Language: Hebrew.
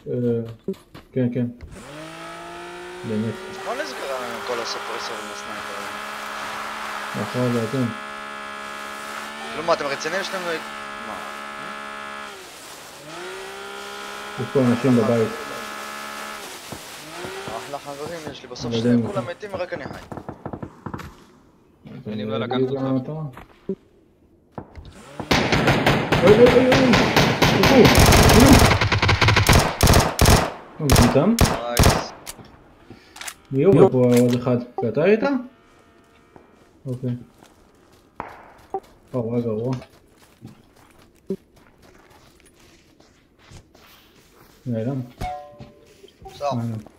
כן, כן. באמת. מה לזה קרה לנו כל הסופרסורים הסנייפרים? אחר זה אתם. כאילו מה, אתם רציניים שאתם... מה? יש פה אנשים בבית. אחלה חברים יש לי, בסוף לא יודע שניהם אם כולם מתים ורק אני חי. אז אני אני לא לקחת אגיד אותך. למטרה. אוי אוי אוי אוי! תקפו! הוא מטומטם? נייס. מי יורה פה עוד אחד? זה אתה היית? אוקיי. וואי גרוע. נעלם. בסדר.